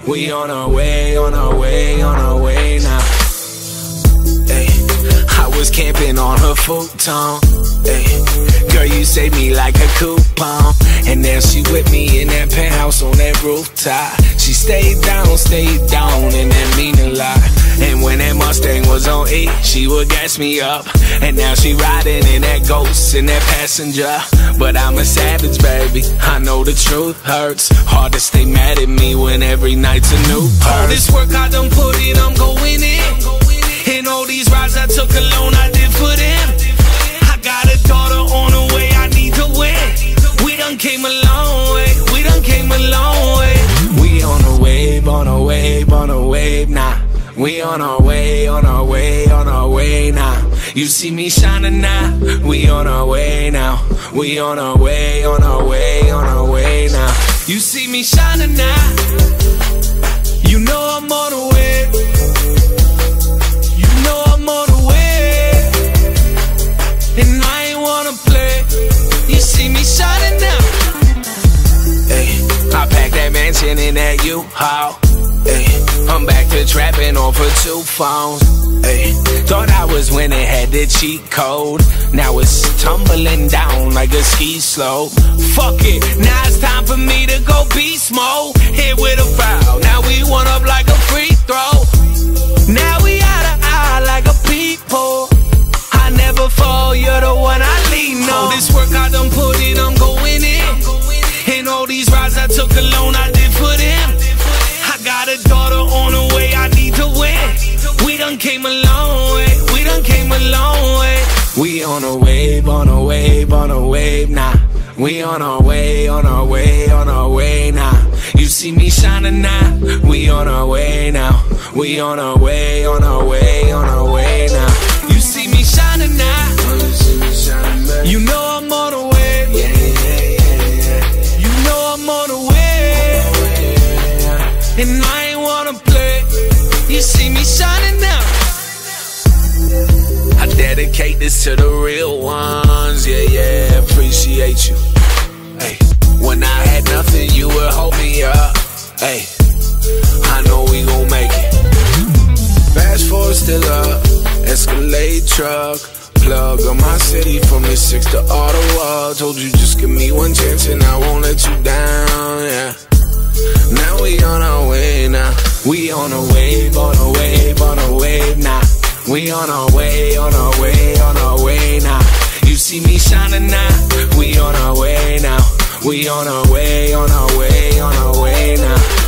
We on our way, on our way, on our way now. Ay, I was camping on her futon. Ay, girl, you saved me like a coupon. And now she with me in that penthouse on that rooftop. She stayed down, and that mean a lot. And when that Mustang was on E, she would gas me up. And now she riding in that Ghost, in that Passenger. But I'm a savage, baby, I know the truth hurts. Hard to stay mad at me when every night's a new purse. All this work I done put in, I'm going in. And all these rides I took alone, I did for them. I got a daughter on the way, I need to win. We done came a long way, we done came a long way. We on a wave, on a wave, on a wave now. We on our way, on our way, on our way now. You see me shining now. We on our way now. We on our way, on our way, on our way now. You see me shining now. You know I'm on the way. You know I'm on the way. And I ain't wanna play. You see me shining now. Hey, I packed that mansion in that U-Haul. I'm back to trapping off of 2 phones. Ay, thought I was winning, had the cheat code. Now it's tumbling down like a ski slope. Fuck it, now it's time for me to go beast mode. Hit with a foul, now we one up like a free throw. Now we out of eye like a peephole. I never fall, you're the one I lean on. All this work I done put in, I'm going in. And all these rides I took alone, I did for them. I got a daughter on the way, I need to win. We done came a long way, we done came a long way. We on a wave, on a wave, on a wave now. We on our way, on our way, on our way now. You see me shining now. We on our way now. We on our way, on our way, on our way now. You see me shining now. You know I'm on the way. You know I'm on the way. And I ain't wanna play. You see me shining now. I dedicate this to the real ones. Yeah, yeah, appreciate you. Hey, when I had nothing, you would hold me up. Hey, I know we gon' make it. Fast forward, still up. Escalade truck. Plug on my city from the 6 to Ottawa. Told you just give me one chance and I won't let you down, yeah. Now we on our way now. We on a wave, on a wave, on a wave now. We on our way, on our way, on our way now. You see me shining now. We on our way now. We on our way, on our way, on our way now.